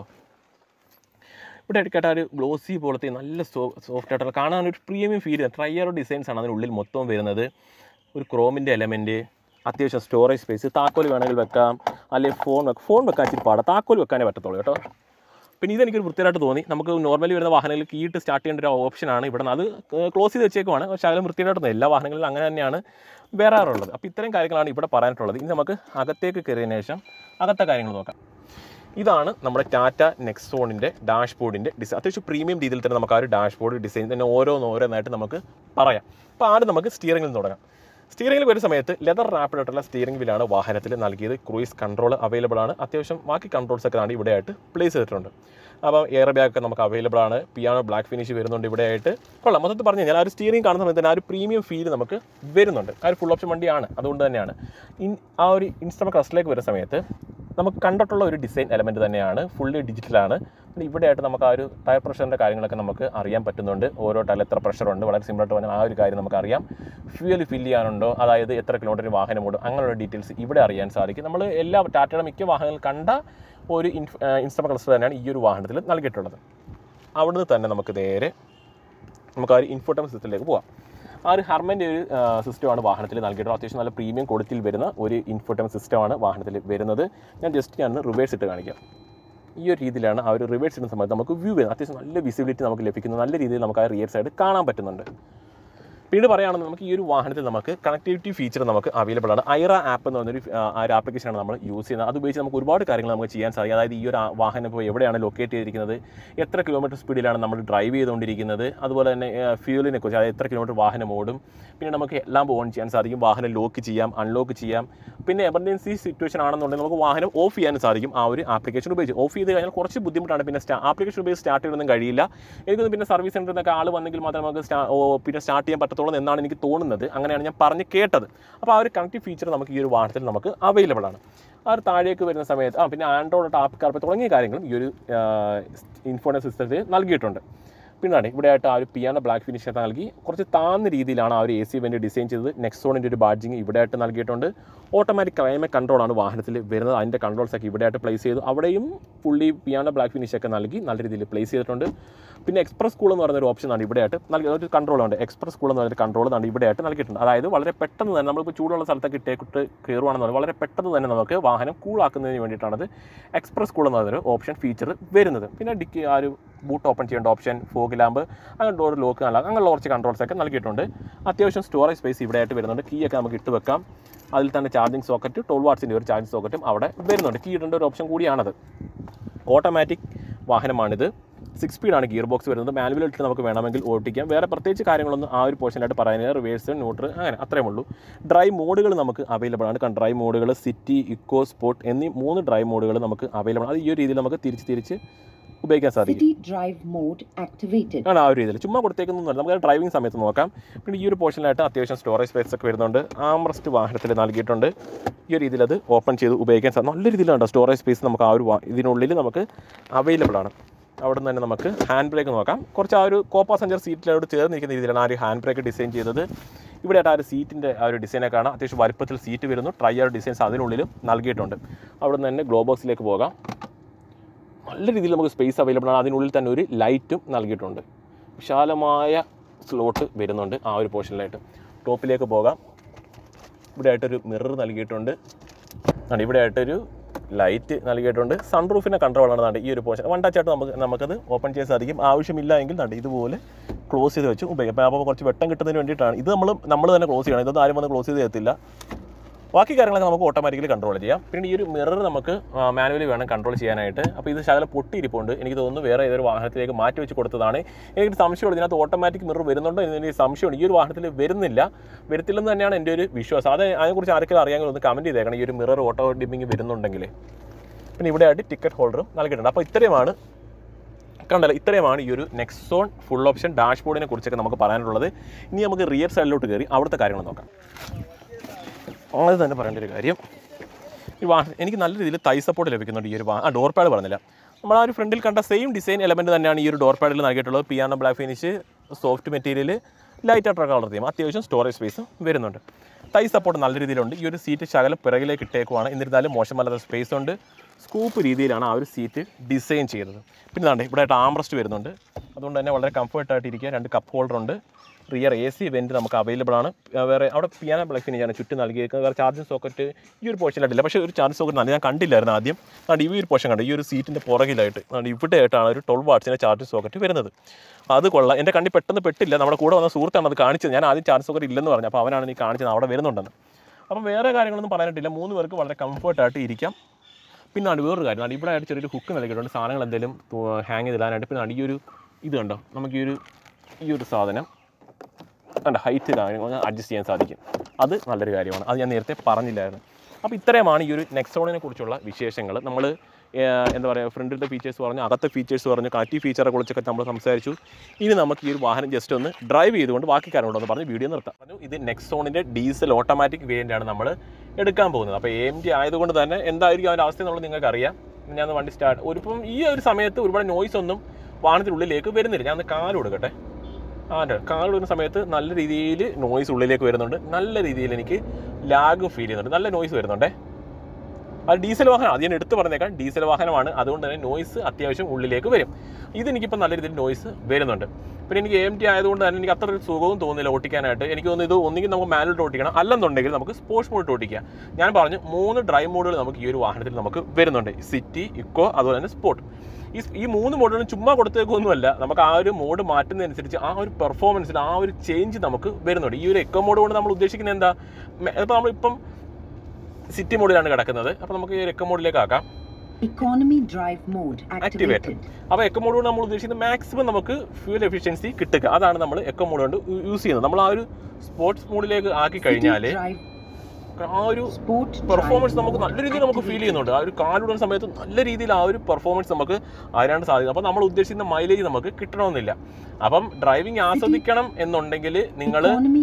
ഇവിടെ എടുക്കട്ടെ ഒരു ഗ്ലോസി പോലത്തെ നല്ല സോ സോഫ്റ്റ് ആയിട്ടുള്ള കാണാൻ ഒരു പ്രീമിയം ഫീൽ. ട്രൈയർ ഡിസൈൻസ് ആണ് അതിനുള്ളിൽ മൊത്തം വരുന്നത്. ഒരു ക്രോമിൻ്റെ എലമെൻറ്റ്, അത്യാവശ്യം സ്റ്റോറേജ് സ്പേസ്, താക്കോൽ വേണമെങ്കിൽ വെക്കാം, അല്ലെങ്കിൽ ഫോൺ വെക്കാം. ഫോൺ വെക്കാൻ ഇച്ചിരി പാടാം, താക്കോൽ വെക്കാനേ പറ്റത്തുള്ളൂ കേട്ടോ. പിന്നെ ഇതെനിക്കൊരു വൃത്തിയായിട്ട് തോന്നി. നമുക്ക് നോർമലി വരുന്ന വാഹനങ്ങളിൽ കീയിട്ട് സ്റ്റാർട്ട് ചെയ്യേണ്ട ഒരു ഓപ്ഷനാണ് ഇവിടെ. അത് ക്ലോസ് ചെയ്ത് വെച്ചേക്കുവാണ്, പക്ഷേ അതിലും വൃത്തിയായിട്ട് എല്ലാ വാഹനങ്ങളിലും അങ്ങനെ തന്നെയാണ് വരാറുള്ളത്. അപ്പോൾ ഇത്രയും കാര്യങ്ങളാണ് ഇവിടെ പറയാനായിട്ടുള്ളത്. ഇനി നമുക്ക് അകത്തേക്ക് കയറിയതിന് ശേഷം അകത്തെ കാര്യങ്ങൾ നോക്കാം. ഇതാണ് നമ്മുടെ ടാറ്റ നെക്സോണിൻ്റെ ഡാഷ്ബോർഡിൻ്റെ ഡിസൈൻ. അത്യാവശ്യം പ്രീമിയം രീതിയിൽ തന്നെ നമുക്ക് ആ ഒരു ഡാഷ്ബോർഡ് ഡിസൈൻ തന്നെ ഓരോന്നോരോന്നായിട്ട് നമുക്ക് പറയാം. അപ്പോൾ ആദ്യം നമുക്ക് സ്റ്റിയറിംഗിൽ നിന്ന് തുടങ്ങാം. സ്റ്റിയറിംഗിൽ വരുന്ന സമയത്ത് ലെതർ റാപ്പിഡ് ആയിട്ടുള്ള സ്റ്റിയറിംഗ് വീലാണ് വാഹനത്തിൽ നൽകിയത്. ക്രൂയിസ് കൺട്രോൾ അവൈലബിൾ ആണ്. അത്യാവശ്യം ബാക്കി കൺട്രോൾസൊക്കെ ആണ് ഇവിടെയായിട്ട് പ്ലേസ് ചെയ്തിട്ടുണ്ട്. അപ്പോൾ എയർ ബാഗൊക്കെ നമുക്ക് അവൈലബിൾ ആണ്. പിയാനോ ബ്ലാക്ക് ഫിനിഷ് വരുന്നുണ്ട് ഇവിടെയായിട്ട്. കൊള്ളാം. മൊത്തത്തിൽ പറഞ്ഞു കഴിഞ്ഞാൽ ആ ഒരു സ്റ്റിയറിംഗ് കാണുന്ന സമയത്ത് തന്നെ ആ ഒരു പ്രീമിയം ഫീൽ നമുക്ക് വരുന്നുണ്ട്. ആ ഒരു ഫുൾ ഓപ്ഷൻ വണ്ടിയാണ്, അതുകൊണ്ട് തന്നെയാണ്. ഇൻ ആ ഒരു ഇൻസ്ട്രുമെൻറ്റ് ക്ലസ്റ്ററിലേക്ക് വരുന്ന സമയത്ത് നമുക്ക് കണ്ടിട്ടുള്ള ഒരു ഡിസൈൻ എലമെൻറ്റ് തന്നെയാണ്. ഫുള്ളി ഡിജിറ്റലാണ്. പിന്നെ ഇവിടെയായിട്ട് നമുക്ക് ആ ഒരു ടയർ പ്രഷറിൻ്റെ കാര്യങ്ങളൊക്കെ നമുക്ക് അറിയാൻ പറ്റുന്നുണ്ട്. ഓരോ ടയർ എത്ര പ്രഷറുണ്ട്, വളരെ സിമ്പിളായിട്ട് പറഞ്ഞാൽ ആ ഒരു കാര്യം നമുക്കറിയാം. ഫ്യൂവൽ ഫില്ല് ചെയ്യാനുണ്ടോ, അതായത് എത്ര കിലോമീറ്റർ വാഹനം ഓടും, അങ്ങനെയുള്ള ഡീറ്റെയിൽസ് ഇവിടെ അറിയാൻ സാധിക്കും. നമ്മൾ എല്ലാ ടാറ്റയുടെ മിക്ക വാഹനങ്ങൾ കണ്ട ഒരു ഇൻഫ് ഇൻസ്ട്രുമെൻറ്റ് ക്ലസ്റ്റർ തന്നെയാണ് ഈ ഒരു വാഹനത്തിൽ നൽകിയിട്ടുള്ളത്. അവിടുന്ന് തന്നെ നമുക്ക് നേരെ നമുക്ക് ആ ഒരു ഇൻഫോർട്ടൈൻമെൻറ്റ് സിസ്റ്റത്തിലേക്ക് പോകാം. ആ ഒരു ഹർമൻ്റെ ഒരു സിസ്റ്റമാണ് വാഹനത്തിൽ നൽകിയിട്ടുള്ളത്. അത്യാവശ്യം നല്ല പ്രീമിയം ക്വാളിറ്റിയിൽ വരുന്ന ഒരു ഇൻഫോർട്ടൈൻമെൻറ്റ് സിസ്റ്റമാണ് വാഹനത്തിൽ വരുന്നത്. ഞാൻ ജസ്റ്റ് ഞാൻ റിവേഴ്സ് ഇട്ട് കാണിക്കാം. ഈ ഒരു രീതിയിലാണ് ആ ഒരു റിവേഴ്സ് ഇടുന്ന സമയത്ത് നമുക്ക് വ്യൂ വരുന്നത്. അത്യാവശ്യം നല്ല വിസിബിലിറ്റി നമുക്ക് ലഭിക്കുന്നു. നല്ല രീതിയിൽ നമുക്ക് ആ റിയർ സൈഡ് കാണാൻ പറ്റുന്നുണ്ട്. പിന്നീട് പറയുകയാണെങ്കിൽ നമുക്ക് ഈ ഒരു വാഹനത്തിൽ നമുക്ക് കണക്ടിവിറ്റി ഫീച്ചർ നമുക്ക് അവൈലബിൾ ആണ്. ഐറ ആപ്പ് എന്ന് പറഞ്ഞൊരു ആ ഒരു ആപ്ലിക്കേഷനാണ് നമ്മൾ യൂസ് ചെയ്യുന്നത്. അത് ഉപയോഗിച്ച് നമുക്ക് ഒരുപാട് കാര്യങ്ങൾ നമുക്ക് ചെയ്യാൻ സാധിക്കും. അതായത് ഈ ഒരു വാഹനം ഇപ്പോൾ എവിടെയാണ് ലൊക്കേറ്റ് ചെയ്തിരിക്കുന്നത്, എത്ര കിലോമീറ്റർ സ്പീഡിലാണ് നമ്മൾ ഡ്രൈവ് ചെയ്തുകൊണ്ടിരിക്കുന്നത്, അതുപോലെ തന്നെ ഫ്യൂലിനെ കുറിച്ച്, അതായത് എത്ര കിലോമീറ്റർ വാഹനം ഓടും, പിന്നെ നമുക്ക് എല്ലാം ഓൺ ചെയ്യാൻ സാധിക്കും. വാഹനം ലോക്ക് ചെയ്യാം, അൺലോക്ക് ചെയ്യാം. പിന്നെ എമർജൻസി സിറ്റുവേഷൻ ആണെന്നുണ്ടെങ്കിൽ നമുക്ക് വാഹനം ഓഫ് ചെയ്യാനും സാധിക്കും ആ ഒരു ആപ്ലിക്കേഷൻ ഉപയോഗിച്ച്. ഓഫ് ചെയ്ത് കഴിഞ്ഞാൽ കുറച്ച് ബുദ്ധിമുട്ടാണ്. പിന്നെ ആപ്ലിക്കേഷൻ ഉപയോഗിച്ച് സ്റ്റാർട്ട് ചെയ്യാനൊന്നും കഴിയില്ല. എനിക്കൊന്നും പിന്നെ സർവീസ് സെൻ്ററിൽ നിന്നൊക്കെ ആൾ വന്നെങ്കിൽ മാത്രമേ നമുക്ക് പിന്നെ സ്റ്റാർട്ട് ചെയ്യാൻ പറ്റത്തുള്ളൂ എന്നാണ് എനിക്ക് തോന്നുന്നത്. അങ്ങനെയാണ് ഞാൻ പറഞ്ഞ് കേട്ടത്. അപ്പോൾ ആ ഒരു കണക്റ്റീവ് ഫീച്ചർ നമുക്ക് ഈ ഒരു വാഹനത്തിൽ നമുക്ക് അവൈലബിൾ ആണ്. ആ ഒരു താഴേക്ക് വരുന്ന സമയത്ത് ആ പിന്നെ ആൻഡ്രോയിഡ് ആപ്പ് കാർപ്പ് തുടങ്ങിയ കാര്യങ്ങളും ഈ ഒരു ഇൻഫോർട്ടൈൻമെൻറ്റ് സിസ്റ്റത്തിൽ നൽകിയിട്ടുണ്ട്. പിന്നാണ് ഇവിടെയായിട്ട് ആ ഒരു പിയാനോ ബ്ലാക്ക് ഫിനിഷ് നൽകി കുറച്ച് താഴ്ന്ന രീതിയിലാണ് ആ ഒരു എ സി വെൻ്റ് ഡിസൈൻ ചെയ്തത്. നെക്സോണിൻ്റെ ഒരു ബാഡ്ജിങ് ഇവിടെയായിട്ട് നൽകിയിട്ടുണ്ട്. ഓട്ടോമാറ്റിക് ക്ലൈമറ്റ് കൺട്രോളാണ് വാഹനത്തിൽ വരുന്നത്. അതിൻ്റെ കൺട്രോൾസൊക്കെ ഇവിടെയായിട്ട് പ്ലേസ് ചെയ്തു. അവിടെയും ഫുള്ളി പിയാനോ ബ്ലാക്ക് ഫിനിഷൊക്കെ നൽകി നല്ല രീതിയിൽ പ്ലേസ് ചെയ്തിട്ടുണ്ട്. പിന്നെ എക്സ്പ്രസ് കൂൾ എന്ന് പറയുന്ന ഒരു ഓപ്ഷനാണ് ഇവിടെയായിട്ട് നൽകി. ഒരു കൺട്രോളുണ്ട്. എക്സ്പ്രസ് കൂൾ എന്ന് പറയുന്ന കൺട്രോൾ ആണ് ഇവിടെയായിട്ട് നൽകിയിട്ടുണ്ട്. അതായത് വളരെ പെട്ടെന്ന് തന്നെ നമ്മളിപ്പോൾ ചൂടുള്ള സ്ഥലത്തൊക്കെ ഇട്ടേക്കിട്ട് കയറുവാണെന്ന് പറഞ്ഞാൽ വളരെ പെട്ടെന്ന് തന്നെ നമുക്ക് വാഹനം കൂളാക്കുന്നതിന് വേണ്ടിയിട്ടാണത് എക്സ്പ്രസ് കൂൾ എന്ന് പറയുന്നൊരു ഓപ്ഷൻ ഫീച്ചർ വരുന്നത്. പിന്നെ ഡിക്കി ആ ഒരു ബൂട്ട് ഓപ്പൺ ചെയ്യേണ്ട ഓപ്ഷൻ, ഫോഗ് ലാമ്പ്, അങ്ങനെ ഡോർ ലോക്ക് നല്ല അങ്ങനെയുള്ള കുറച്ച് കൺട്രോൾസൊക്കെ നൽകിയിട്ടുണ്ട്. അത്യാവശ്യം സ്റ്റോറേജ് സ്പേസ് ഇവിടെയായിട്ട് വരുന്നുണ്ട്. കീ ഒക്കെ നമുക്ക് ഇട്ട് വെക്കാം. അതിൽ തന്നെ ചാർജിങ് സോക്കറ്റ്, ട്വൽവ് വാട്ട്സിൻ്റെ ഒരു ചാർജിങ് സോക്കറ്റും അവിടെ വരുന്നുണ്ട്. കീ ഇടേണ്ട ഒരു ഓപ്ഷൻ കൂടിയാണത്. ഓട്ടോമാറ്റിക് വാഹനമാണിത്. സിക്സ് സ്പീഡാണ് ഗിയർ ബോക്സ് വരുന്നത്. മാനുവൽ ഇട്ട് നമുക്ക് വേണമെങ്കിൽ ഓടിക്കാം. വേറെ പ്രത്യേകിച്ച് കാര്യങ്ങളൊന്നും ആ ഒരു പോർഷനായിട്ട് പറയാനില്ല. റിവേഴ്സ്, ന്യൂട്രൽ, അങ്ങനെ അത്രയും ഉള്ളൂ. ഡ്രൈവ് മോഡുകൾ നമുക്ക് അവൈലബിൾ ആണ്. കാരണം ഡ്രൈവ് മോഡുകൾ സിറ്റി, ഇക്കോ, സ്പോർട്ട് എന്നീ മൂന്ന് ഡ്രൈവ് മോഡുകൾ നമുക്ക് അവൈലബിൾ ആണ്. അത് ഈ ഒരു രീതിയിൽ നമുക്ക് തിരിച്ച് തിരിച്ച് ഉപയോഗിക്കാൻ സാധിക്കും. ആണ് ആ ഒരു രീതിയിൽ ചുമ്മാ കൊടുത്തേക്കുന്നൊന്നുമല്ല. നമുക്ക് ഡ്രൈവിംഗ് സമയത്ത് നോക്കാം. പിന്നെ ഈ ഒരു പോർഷനിലായിട്ട് അത്യാവശ്യം സ്റ്റോറേജ് സ്പേസ് ഒക്കെ വരുന്നുണ്ട്. ആംറസ്റ്റ് വാഹനത്തിൽ നൽകിയിട്ടുണ്ട്. ഈ ഒരു രീതിയിൽ അത് ഓപ്പൺ ചെയ്ത് ഉപയോഗിക്കാൻ സാധിക്കും. നല്ല രീതിയിലുണ്ട് സ്റ്റോറേജ് സ്പേസ് നമുക്ക് ആ ഒരു ഇതിനുള്ളിൽ നമുക്ക് അവൈലബിൾ ആണ്. അവിടെ നിന്ന് തന്നെ നമുക്ക് ഹാൻഡ് ബ്രേക്ക് നോക്കാം. കുറച്ച് ആ ഒരു കോ പാസഞ്ചർ സീറ്റിലോട് ചേർന്നിരിക്കുന്ന രീതിയിലാണ് ആ ഒരു ഹാൻഡ് ബ്രേക്ക് ഡിസൈൻ ചെയ്തത്. ഇവിടെയായിട്ട് ആ ഒരു സീറ്റിൻ്റെ ആ ഒരു ഡിസൈനൊക്കെ കാണാം. അത്യാവശ്യം വലുപ്പത്തിൽ സീറ്റ് വരുന്നു. ട്രൈയർ ഡിസൈൻസ് അതിനുള്ളിലും നൽകിയിട്ടുണ്ട്. അവിടെ നിന്ന് തന്നെ ഗ്ലോ ബോക്സിലേക്ക് പോകാം. നല്ല രീതിയിൽ നമുക്ക് സ്പേസ് അവൈലബിൾ ആണ്. അതിനുള്ളിൽ തന്നെ ഒരു ലൈറ്റും നൽകിയിട്ടുണ്ട്. വിശാലമായ സ്ലോട്ട് വരുന്നുണ്ട് ആ ഒരു പോർഷനിലായിട്ട്. ടോപ്പിലേക്ക് പോകാം. ഇവിടെ ആയിട്ടൊരു മിറർ നൽകിയിട്ടുണ്ട്. ഇവിടെ ആയിട്ടൊരു ലൈറ്റ് നൽകിയിട്ടുണ്ട്. സൺറൂഫിൻ്റെ കൺട്രോളാണ് ഈ ഒരു പോർഷൻ. വൺ ടച്ച് ആയിട്ട് നമുക്ക് നമുക്കത് ഓപ്പൺ ചെയ്യാൻ സാധിക്കും. ആവശ്യമില്ല എങ്കിൽ നണ്ട് ഇതുപോലെ ക്ലോസ് ചെയ്ത് വെച്ച് ഉപയോഗിക്കാം. അപ്പോൾ കുറച്ച് വെട്ടം കിട്ടുന്നതിന് വേണ്ടിയിട്ടാണ് ഇത്. നമ്മൾ നമ്മൾ തന്നെ ക്ലോസ് ചെയ്യണം. ഇതൊന്നും ആരും വന്ന് ക്ലോസ് ചെയ്ത് തരത്തില്ല. ബാക്കി കാര്യങ്ങളൊക്കെ നമുക്ക് ഓട്ടോമാറ്റിക്കലി കൺട്രോൾ ചെയ്യാം. പിന്നെ ഈ ഒരു മിറർ നമുക്ക് മാനുവലി വേണം കൺട്രോൾ ചെയ്യാനായിട്ട്. അപ്പോൾ ഇത് ശകലം പൊട്ടിയിരിപ്പുണ്ട്. എനിക്ക് തോന്നുന്നു വേറെ ഏതൊരു വാഹനത്തിലേക്ക് മാറ്റി വെച്ച് കൊടുത്തതാണ്. എനിക്ക് സംശയമുണ്ട് ഇതിനകത്ത് ഓട്ടോമാറ്റിക് മിറർ വരുന്നുണ്ടോ എന്നതിന് സംശയമുണ്ട്. ഈ ഒരു വാഹനത്തിൽ വരുന്നില്ല, വരത്തില്ലെന്ന് തന്നെയാണ് എൻ്റെ ഒരു വിശ്വാസം. അത് അതിനെക്കുറിച്ച് ആർക്കെങ്കിലും അറിയാമെങ്കിൽ ഒന്ന് കമൻറ്റ് ചെയ്തേക്കണം ഈ ഒരു മിറർ ഓട്ടോ ഡിമ്മിങ് വരുന്നുണ്ടെങ്കിൽ. പിന്നെ ഇവിടെ ആയിട്ട് ടിക്കറ്റ് ഹോൾഡറും നൽകിയിട്ടുണ്ട്. അപ്പോൾ ഇത്രയുമാണ് കണ്ടല്ലോ, ഇത്രയുമാണ് ഈ ഒരു നെക്സോൺ ഫുൾ ഓപ്ഷൻ ഡാഷ്ബോർഡിനെ കുറിച്ചൊക്കെ നമുക്ക് പറയാനുള്ളത്. ഇനി നമുക്ക് റിയർ സൈഡിലോട്ട് കയറി അവിടുത്തെ കാര്യങ്ങൾ നോക്കാം. അത് തന്നെ പറയേണ്ട ഒരു കാര്യം, ഈ വാഹനം എനിക്ക് നല്ല രീതിയിൽ തൈ സപ്പോർട്ട് ലഭിക്കുന്നുണ്ട്. ഈ ഒരു ആ ഡോർ പാഡ് പറഞ്ഞില്ല, നമ്മൾ ആ ഒരു ഫ്രണ്ടിൽ കണ്ട സെയിം ഡിസൈൻ എലമെൻറ്റ് തന്നെയാണ് ഈ ഒരു ഡോർ പാഡിൽ നൽകിയിട്ടുള്ളത്. Piano black finish, soft material, light ആയിട്ടുള്ള കളർ തീം, അത്യാവശ്യം സ്റ്റോറേജ് സ്പേസും വരുന്നുണ്ട്. തൈ സപ്പോർട്ട് നല്ല രീതിയിലുണ്ട്. ഈ ഒരു സീറ്റ് ശകലം പിറകിലേക്ക് ഇട്ടേക്കുവാണ്. എന്നിരുന്നാലും മോശമല്ലാത്ത സ്പേസ് ഉണ്ട്. സ്കൂപ്പ് രീതിയിലാണ് ആ ഒരു സീറ്റ് ഡിസൈൻ ചെയ്തത്. പിന്നെ ഇതാണ്ട് ഇവിടെ ആയിട്ട് ആംബ്രസ്റ്റ് വരുന്നുണ്ട്. അതുകൊണ്ട് തന്നെ വളരെ കംഫർട്ടായിട്ട് ഇരിക്കുക. രണ്ട് കപ്പ് ഹോൾഡർ ഉണ്ട്. റിയർ എ സി വെൻറ്റ് നമുക്ക് അവൈലബിൾ ആണ്. വേറെ അവിടെ പിയാനോ ബ്ലാക്ക് ഫിനിഷാണ് ചുറ്റും നൽകിയേക്കുന്നത്. വേറെ ചാർജിങ് സോക്കറ്റ് ഈ ഒരു പോർഷനിലായിട്ടില്ല. പക്ഷേ ഒരു ചാർജ് സോക്കറ്റ് നല്ല ഞാൻ കണ്ടില്ലായിരുന്നു ആദ്യം. അതുകൊണ്ട് ഈ ഒരു പോർഷൻ കണ്ടു. ഈ ഒരു സീറ്റിൻ്റെ പുറകിലായിട്ട് അതുകൊണ്ട് ഇവിടെ ആയിട്ടാണ് ഒരു ട്വൽവ് വാട്ട്സിൻ്റെ ചാർജിങ് സോക്കറ്റ് വരുന്നത്. അത് കൊള്ളാം. എൻ്റെ കണ്ണിൽ പെട്ടെന്ന് പെട്ടില്ല. നമ്മുടെ കൂടെ വന്ന സുഹൃത്താണ് അത് കാണിച്ചത്. ഞാൻ ആദ്യം ചാർജ് സോക്കറ്റ് ഇല്ലെന്ന് പറഞ്ഞു. അപ്പോൾ അവനാണ് നീ കാണിച്ചത് അവിടെ വരുന്നുണ്ടെന്ന്. അപ്പം വേറെ കാര്യങ്ങളൊന്നും പറയാനായിട്ടില്ല. മൂന്ന് പേർക്ക് വളരെ കംഫർട്ടായിട്ട് ഇരിക്കാം. പിന്നെ ആണ് വേറൊരു കാര്യം, ഇവിടെ ആയിട്ട് ചെറിയൊരു ഹുക്ക് നൽകിയിട്ടുണ്ട് സാധനങ്ങൾ എന്തെങ്കിലും ഹാങ് ചെയ്തിടാനായിട്ട്. പിന്നെ ഈ ഒരു ഇത് കണ്ടോ, നമുക്ക് ഈ ഒരു ഈ ഒരു സാധനം കണ്ട ഹൈറ്റ് അഡ്ജസ്റ്റ് ചെയ്യാൻ സാധിക്കും. അത് നല്ലൊരു കാര്യമാണ്. അത് ഞാൻ നേരത്തെ പറഞ്ഞില്ലായിരുന്നു. അപ്പോൾ ഇത്രയുമാണ് ഈ ഒരു നെക്സോണിനെ കുറിച്ചുള്ള വിശേഷങ്ങൾ. നമ്മൾ എന്താ പറയുക, ഫ്രണ്ടിലത്തെ ഫീച്ചേഴ്സ് പറഞ്ഞു, അകത്തെ ഫീച്ചേഴ്സ് പറഞ്ഞു, കണക്റ്റീവ് ഫീച്ചറെ കുറിച്ചൊക്കെ നമ്മൾ സംസാരിച്ചു. ഇനി നമുക്ക് ഈ ഒരു വാഹനം ജസ്റ്റ് ഒന്ന് ഡ്രൈവ് ചെയ്തുകൊണ്ട് ബാക്കി കാര്യങ്ങളൊന്ന് പറഞ്ഞ് വീഡിയോ നിർത്താം. പറഞ്ഞു ഇത് നെക്സോണിൻ്റെ ഡീസൽ ഓട്ടോമാറ്റിക് വേരിയൻ്റാണ് നമ്മൾ എടുക്കാൻ പോകുന്നത്. അപ്പോൾ എ എം ടി ആയതുകൊണ്ട് തന്നെ എന്തായിരിക്കും അതിൻ്റെ അവസ്ഥ എന്നുള്ളത് നിങ്ങൾക്ക് അറിയാം. ഞാൻ വണ്ടി സ്റ്റാർട്ട് ഒരിപ്പം ഈ ഒരു സമയത്ത് ഒരുപാട് നോയ്സ് ഒന്നും വാഹനത്തിനുള്ളിലേക്ക് വരുന്നില്ല. ഞാൻ ഒന്ന് കാല് കൊടുക്കട്ടെ. ആൻ്റെ കാല് വരുന്ന സമയത്ത് നല്ല രീതിയിൽ നോയ്സ് ഉള്ളിലേക്ക് വരുന്നുണ്ട്. നല്ല രീതിയിൽ എനിക്ക് ലാഗ് ഫീൽ ചെയ്യുന്നുണ്ട്. നല്ല നോയ്സ് വരുന്നുണ്ടേ. അത് ഡീസൽ വാഹനം, അത് ഞാൻ എടുത്ത് പറഞ്ഞേക്കാം, ഡീസൽ വാഹനമാണ്. അതുകൊണ്ട് തന്നെ നോയ്സ് അത്യാവശ്യം ഉള്ളിലേക്ക് വരും. ഇതെനിക്കിപ്പോൾ നല്ല രീതിയിൽ നോയ്സ് വരുന്നുണ്ട്. പിന്നെ എനിക്ക് എം ടി ആയതുകൊണ്ട് തന്നെ എനിക്ക് അത്ര ഒരു സുഖവും തോന്നുന്നില്ല ഓട്ടിക്കാനായിട്ട്. എനിക്ക് തോന്നുന്നു ഇത് ഒന്നുകിൽ നമുക്ക് മാനുവൽ ഓട്ടിക്കണം, അല്ലെന്നുണ്ടെങ്കിൽ നമുക്ക് സ്പോർട്സ് മോഡ് ഓട്ടിക്കാം. ഞാൻ പറഞ്ഞു മൂന്ന് ഡ്രൈവ് മോഡുകൾ നമുക്ക് ഈ ഒരു വാഹനത്തിൽ നമുക്ക് വരുന്നുണ്ട്. സിറ്റി, ഇക്കോ, അതുപോലെ തന്നെ സ്പോർട്ട്. ഈ ഈ മൂന്ന് മോഡുകളും ചുമ്മാ കൊടുത്തേക്കൊന്നുമല്ല, നമുക്ക് ആ ഒരു മോഡ് മാറ്റുന്നതനുസരിച്ച് ആ ഒരു പെർഫോമൻസിൽ ആ ഒരു ചേഞ്ച് നമുക്ക് വരുന്നുണ്ട്. ഈ ഒരു എക്കോ മോഡ് കൊണ്ട് നമ്മൾ ഉദ്ദേശിക്കുന്നത് എന്താ, ഇപ്പോൾ നമ്മളിപ്പം സിറ്റി മോഡിലാണ് കിടക്കുന്നത്. അപ്പോൾ നമുക്ക് ഈ എക്കോ മോഡിലേക്ക് ആക്കാം. Economy drive mode activated. അപ്പോൾ എക്കോ മോഡ് കൊണ്ട് നമ്മൾ ഉദ്ദേശിക്കുന്നത് മാക്സിമം നമുക്ക് ഫ്യൂൽ എഫിഷ്യൻസി കിട്ടുക. അതാണ് നമ്മൾ എക്കോ മോഡ് കൊണ്ട് യൂസ് ചെയ്യുന്നത്. നമ്മൾ ആ ഒരു സ്പോർട്സ് മോഡിലേക്ക് ആക്കി കഴിഞ്ഞാൽ ആ ഒരു പെർഫോമൻസ് നമുക്ക് നല്ല രീതിയിൽ നമുക്ക് ഫീൽ ചെയ്യുന്നുണ്ട്. ആ ഒരു കാലിടുന്ന സമയത്ത് നല്ല രീതിയിൽ ആ ഒരു പെർഫോമൻസ് നമുക്ക് അതിനാണ് സാധിക്കും. അപ്പോൾ നമ്മൾ ഉദ്ദേശിക്കുന്ന മൈലേജ് നമുക്ക് കിട്ടണമെന്നില്ല. അപ്പം ഡ്രൈവിംഗ് ആസ്വദിക്കണം എന്നുണ്ടെങ്കിൽ നിങ്ങൾ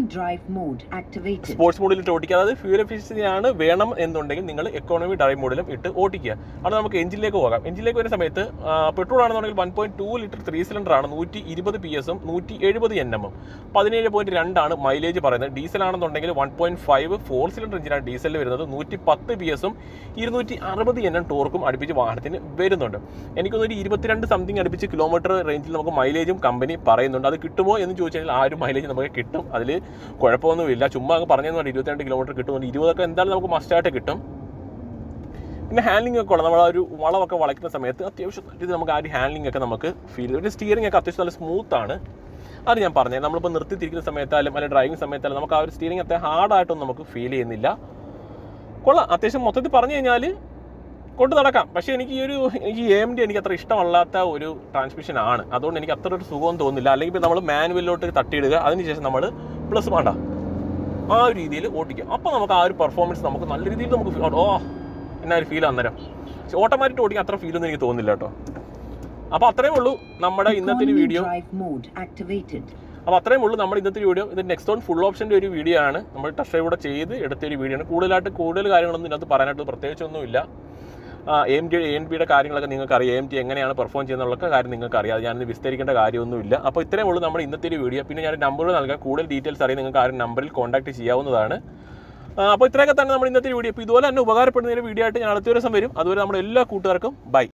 സ്പോർട്സ് മോഡിലിട്ട് ഓടിക്കുക. അതായത് ഫ്യൂൽ എഫിഷ്യൻസിയാണ് വേണം എന്നുണ്ടെങ്കിൽ നിങ്ങൾ എക്കോണമി ഡ്രൈവ് മോഡിലും ഇട്ട് ഓടിക്കുക. അത് നമുക്ക് എഞ്ചിനിലേക്ക് പോകാം. എഞ്ചിനിലേക്ക് വരുന്ന സമയത്ത് പെട്രോൾ ആണെന്നുണ്ടെങ്കിൽ one point two litre three cylinder ആണ്, നൂറ്റി ഇരുപത് പി എസും നൂറ്റി എഴുപത് എൻ എമ്മും പതിനേഴ് പോയിന്റ് രണ്ടാണ് മൈലേജ് പറയുന്നത്. ഡീസൽ ആണെന്നുണ്ടെങ്കിൽ one point five four cylinder എഞ്ചിനാണ് ഡീസലിൽ വരുന്നത്. നൂറ്റി പത്ത് പി എസും ഇരുന്നൂറ്റി അറുപത് എൻ എം ടോർക്കും അടുപ്പിച്ച് വാഹനത്തിന് വരുന്നുണ്ട്. എനിക്കൊന്നൊരു ഇരുപത്തിരണ്ട് സംതിങ് അടുപ്പിച്ച് കിലോമീറ്റർ റേഞ്ചിൽ നമുക്ക് മൈലേജും കമ്പനി പറയുന്നുണ്ട്. അത് കിട്ടുമോ എന്ന് ചോദിച്ചാൽ ആ ഒരു മൈലേജ് നമുക്ക് കിട്ടും. അതിൽ കുഴപ്പമൊന്നുമില്ല. ചുമ്മാ പറഞ്ഞതെന്ന് ഇരുപത്തിരണ്ട് കിലോമീറ്റർ കിട്ടുന്നുണ്ട്. ഇരുപതൊക്കെ എന്തായാലും നമുക്ക് മസ്റ്റായിട്ട് കിട്ടും. പിന്നെ ഹാൻഡ്ലിംഗ് ഒക്കെ ഉള്ള നമ്മൾ ആ ഒരു വളമൊക്കെ വളയ്ക്കുന്ന സമയത്ത് അത്യാവശ്യം ഇത് നമുക്ക് ആ ഒരു ഹാൻഡ്ലിംഗ് ഒക്കെ നമുക്ക് ഫീൽ ചെയ്യും. പിന്നെ സ്റ്റിയറിംഗ് ഒക്കെ അത്യാവശ്യം നല്ല സ്മൂത്താണ്. അത് ഞാൻ പറഞ്ഞത് നമ്മളിപ്പോൾ നിർത്തിത്തിരിക്കുന്ന സമയത്തായാലും അല്ലെങ്കിൽ ഡ്രൈവിംഗ് സമയത്തായാലും നമുക്ക് ആ ഒരു സ്റ്റിയറിംഗ് അത്ര ഹാർഡായിട്ടൊന്നും നമുക്ക് ഫീൽ ചെയ്യുന്നില്ല. കൊള്ളാം. അത്യാവശ്യം മൊത്തത്തിൽ പറഞ്ഞു കഴിഞ്ഞാൽ കൊണ്ട് നടക്കാം. പക്ഷേ എനിക്ക് ഈ ഒരു എനിക്ക് എ എം ഡി എനിക്ക് അത്ര ഇഷ്ടമല്ലാത്ത ഒരു ട്രാൻസ്മിഷൻ ആണ്. അതുകൊണ്ട് എനിക്ക് അത്ര ഒരു സുഖം തോന്നുന്നില്ല. അല്ലെങ്കിൽ ഇപ്പോൾ നമ്മൾ മാനുവലിലോട്ട് തട്ടിയിടുക, അതിനുശേഷം നമ്മൾ പ്ലസ് വേണ്ട ആ ഒരു രീതിയിൽ ഓട്ടിക്കുക. അപ്പോൾ നമുക്ക് ആ ഒരു പെർഫോമൻസ് നമുക്ക് നല്ല രീതിയിൽ നമുക്ക് ഓ എന്നാ ഒരു ഫീൽ അന്നേരം. പക്ഷേ ഓട്ടോമാറ്റിക് ഓടിക്കാൻ അത്ര ഫീലൊന്നും എനിക്ക് തോന്നുന്നില്ല കേട്ടോ. അപ്പോൾ അത്രയേ ഉള്ളൂ നമ്മുടെ ഇന്നത്തെ ഒരു വീഡിയോ. അപ്പോൾ അത്രയും ഉള്ളൂ നമ്മുടെ ഇന്നത്തെ വീഡിയോ. ഇത് നെക്സോൺ ഫുൾ ഓപ്ഷൻ്റെ ഒരു വീഡിയോ ആണ്. നമ്മൾ ടെസ്റ്റ് ഡ്രൈവ് കൂടെ ചെയ്ത് എടുത്തൊരു വീഡിയോ ആണ്. കൂടുതലായിട്ട് കൂടുതൽ കാര്യങ്ങളൊന്നും ഇതിനകത്ത് പറയാനായിട്ട് പ്രത്യേകിച്ചൊന്നുമില്ല. A M T A N പിയുടെ കാര്യങ്ങളൊക്കെ നിങ്ങൾക്ക് അറിയാം. എ എം ടി എങ്ങനെയാണ് പെർഫോം ചെയ്യുന്നുള്ള കാര്യം നിങ്ങൾക്ക് അറിയാം. അത് ഞാനിത് വിസ്തരിക്കേണ്ട കാര്യമൊന്നുമില്ല. അപ്പോൾ ഇത്രയേ ഉള്ളൂ നമ്മുടെ ഇന്നത്തെ ഒരു വീഡിയോ. പിന്നെ ഞാൻ നമ്പർ നൽകാം. കൂടുതൽ ഡീറ്റെയിൽസ് അറിയാൻ നിങ്ങൾക്ക് ആ ഒരു നമ്പറിൽ കോൺടാക്ട് ചെയ്യാവുന്നതാണ്. അപ്പോൾ ഇത്രയൊക്കെ തന്നെ നമ്മുടെ ഇന്നത്തെ വീഡിയോ. അപ്പോൾ ഇതുപോലെ തന്നെ ഉപകാരപ്പെടുന്ന ഒരു വീഡിയോ ആയിട്ട് ഞാൻ അടുത്ത ദിവസം വരും. അതുവരെ നമ്മുടെ എല്ലാ കൂട്ടുകാർക്കും ബൈ.